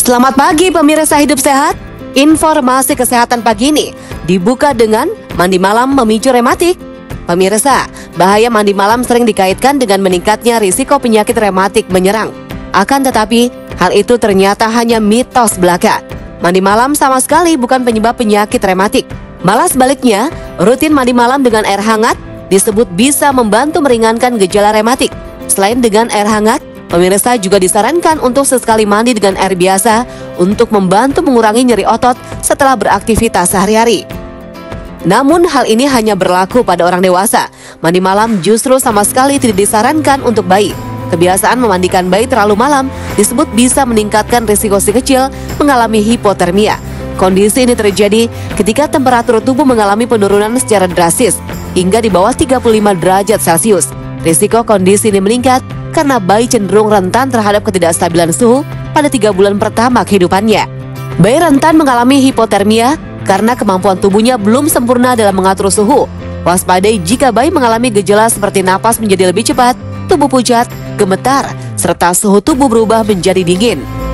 Selamat pagi pemirsa Hidup Sehat. Informasi kesehatan pagi ini dibuka dengan mandi malam memicu rematik. Pemirsa, bahaya mandi malam sering dikaitkan dengan meningkatnya risiko penyakit rematik menyerang. Akan tetapi, hal itu ternyata hanya mitos belaka. Mandi malam sama sekali bukan penyebab penyakit rematik. Malah sebaliknya, rutin mandi malam dengan air hangat disebut bisa membantu meringankan gejala rematik. Selain dengan air hangat, pemirsa juga disarankan untuk sesekali mandi dengan air biasa untuk membantu mengurangi nyeri otot setelah beraktivitas sehari-hari. Namun hal ini hanya berlaku pada orang dewasa. Mandi malam justru sama sekali tidak disarankan untuk bayi. Kebiasaan memandikan bayi terlalu malam disebut bisa meningkatkan risiko si kecil mengalami hipotermia. Kondisi ini terjadi ketika temperatur tubuh mengalami penurunan secara drastis hingga di bawah 35 derajat Celcius. Risiko kondisi ini meningkat karena bayi cenderung rentan terhadap ketidakstabilan suhu pada 3 bulan pertama kehidupannya. Bayi rentan mengalami hipotermia karena kemampuan tubuhnya belum sempurna dalam mengatur suhu. Waspadai jika bayi mengalami gejala seperti napas menjadi lebih cepat, tubuh pucat, gemetar, serta suhu tubuh berubah menjadi dingin.